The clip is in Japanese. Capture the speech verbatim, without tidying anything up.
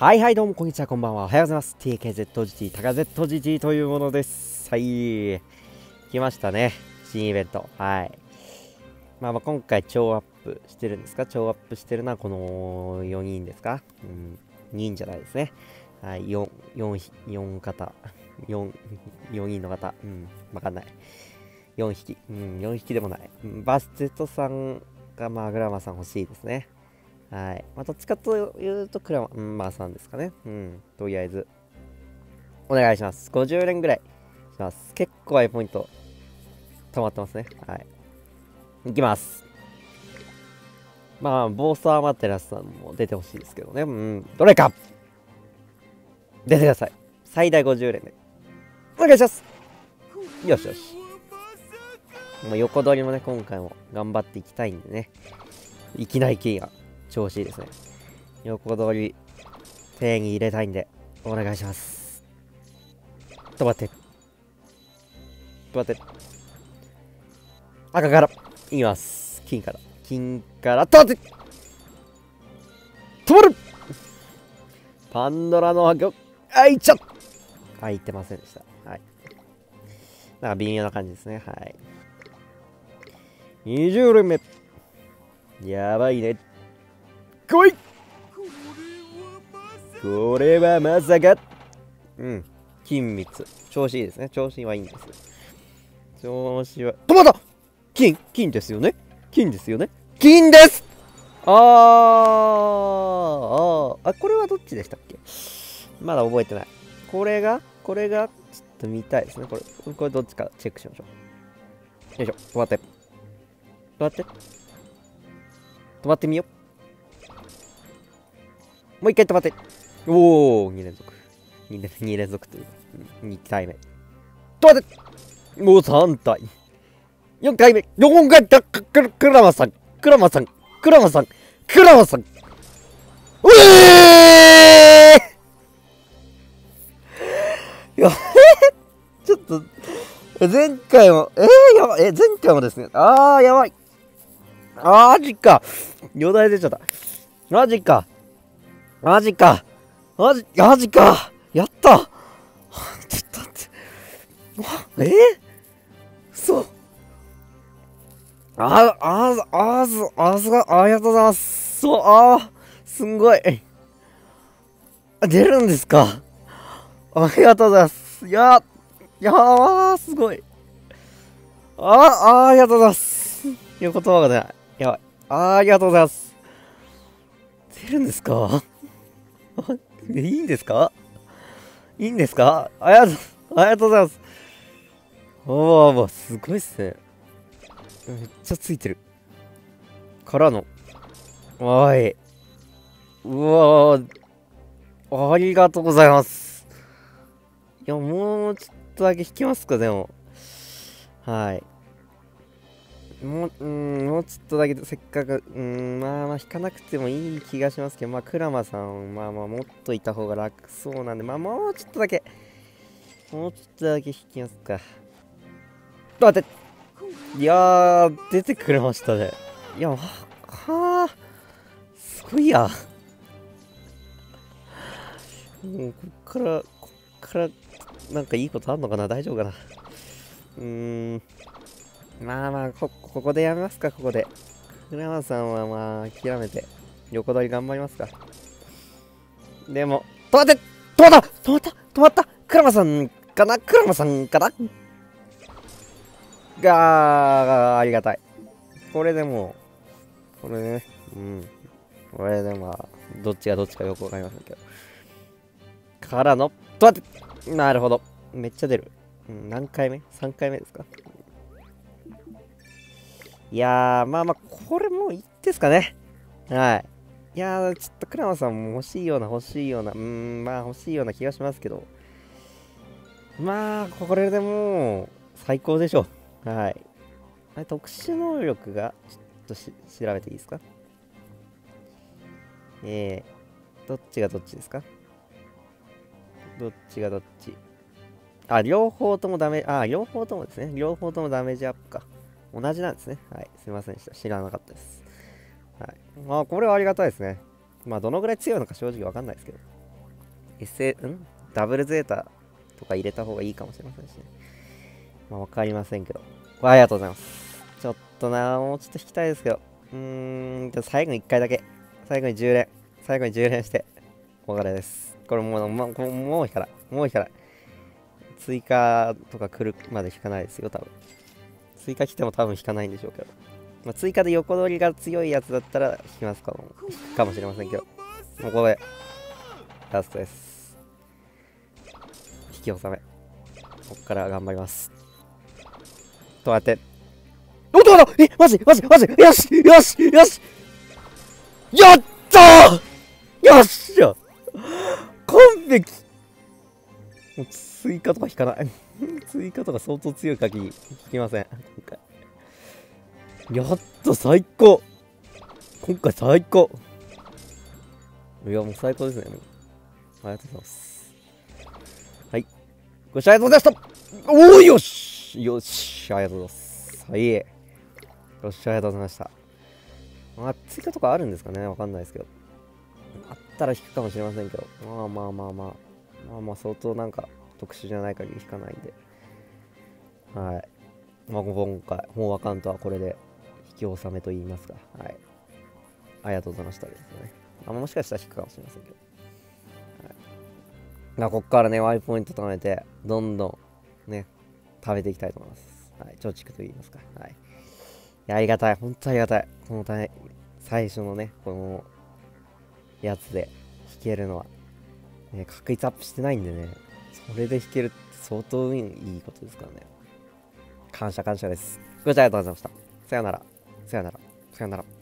はいはい、どうもこんにちは、こんばんは。おはようございます。ティーケーゼットジーティー、タカ ゼットジーティー というものです。はい。来ましたね。新イベント。はい。まあまあ、今回超アップしてるんですか超アップしてるのはこのよにんですかうん。にんじゃないですね。はい。よん、よん、よん方。よん、よにんの方。うん。わかんない。よんひき。うん。よんひきでもない。うん、バステットさんが、まあ、グラマさん欲しいですね。はい。まあ、どっちかというと、クラマーさんですかね。うん。とりあえず、お願いします。ごじゅう連ぐらいします。結構アイポイント、溜まってますね。はい。いきます。まあ、ボースアマテラスさんも出てほしいですけどね。うん。どれか出てください。最大ごじゅう連で。お願いします。よしよし。もう横取りもね、今回も頑張っていきたいんでね。いきなりキーが調子いいですね。横取り、手に入れたいんで、お願いします。止まって。止まって。赤から、いきます。金から。金から、止まって止まるパンドラの箱、開いちゃっ開いてませんでした。はい。なんか微妙な感じですね。はい。にじゅう連目。やばいね。来いこれはまさか。うん。金蜜。調子いいですね。調子はいいんですよ。調子は。止まった金金ですよね金ですよね金ですあーあーあ、これはどっちでしたっけまだ覚えてない。これがこれが、ちょっと見たいですね。これ、これどっちかチェックしましょう。よいしょ。止まって。止まって。止まってみよう。もう一回止まって。おお、に連続。に連に連続というか、に体目。止まってもうさん体。よんかいめ。よんかいだ。クラマさん。クラマさん。クラマさん。クラマさん。うえーいや、ちょっと、前回も、えー、やばい、え、前回もですね。あー、やばい。あー、マジか。よだれ出ちゃった。マジか。マジか。マジ、マジか。やった。ちょっと待って。えー、そう。あ、あ、あ、あず、あずが、ありがとうございます。そう、あー、すんごい。出るんですかありがとうございます。いや、いやー、すごい。ああ、ありがとうございます。いう言葉がない。やばい。あありがとうございます。出るんですかいいんですかいいんですかありがとう、ありがとうございます。おー、すごいっすね。めっちゃついてる。からの。おい。うわー、ありがとうございます。いや、もうちょっとだけ引きますか、でも。はい。もう、うん、もうちょっとだけせっかく、うん、まあまあ引かなくてもいい気がしますけど、まあ、クラマさん、まあまあ、もっといた方が楽そうなんで、まあ、もうちょっとだけ、もうちょっとだけ引きますか。待っていやー、出てくれましたね。いや、はあ、すごいや。もう、こっから、こっから、なんかいいことあんのかな大丈夫かなうーん。まあまあこ、ここでやめますか、ここで。クラマさんはまあ、諦めて、横取り頑張りますか。でも、止まって止まった止まった止まったクラマさんかなクラマさんかながー、ありがたい。これでもう、これね、うん。これでまあ、どっちがどっちかよくわかりませんけど。からの、止まってなるほど。めっちゃ出る。うん、何回目 ?さん 回目ですかいやー、まあまあ、これもういいですかね。はい。いやー、ちょっとクラマさんも欲しいような、欲しいような、うーん、まあ欲しいような気がしますけど。まあ、これでもう、最高でしょう。はい。あれ、特殊能力が、ちょっとし調べていいですかえー、どっちがどっちですかどっちがどっちあ、両方ともダメ、あ、両方ともですね。両方ともダメージアップか。同じなんですね。はい。すいませんでした。知らなかったです。はい。まあ、これはありがたいですね。まあ、どのぐらい強いのか正直わかんないですけど。 S、んダブルゼータとか入れた方がいいかもしれませんしね。まあ、わかりませんけど。ありがとうございます。ちょっとな、もうちょっと引きたいですけど。うーん、じゃあ最後にいっかいだけ。最後にじゅう連。最後にじゅう連して、お別れです。これもう、もう、もう引かない。もう引かない。追加とか来るまで引かないですよ、多分。追加来ても多分引かないんでしょうけど。まあ、追加で横取りが強いやつだったら引きますかも、かもしれませんけど。もうこれ、ラストです。引き納め。こっから頑張ります。とやって。おっとだえ、マジマジマジよしよしよしやったーよっしゃ完璧もう追加とか引かない追加とか相当強い鍵引きません今回。やった最高今回最高いやもう最高ですねもうありがとうございますはいご視聴ありがとうございましたおーよしよしありがとうございますはいよっしゃありがとうございましたまあ追加とかあるんですかねわかんないですけどあったら引くかもしれませんけどまあまあまあまあまあまあ相当なんか特殊じゃない限り引かないんではいまあ今回本アカウントはこれで引き納めと言いますかはいありがとうございましたですねあもしかしたら引くかもしれませんけどはいこっからねワイポイント貯めてどんどんね食べていきたいと思いますはい貯蓄と言いますかはいありがたい本当ありがたいこのた最初のねこのやつで弾けるのは、ね、確率アップしてないんでねそれで弾けるって相当いいことですからね感謝感謝ですご視聴ありがとうございましたさよならさよならさよなら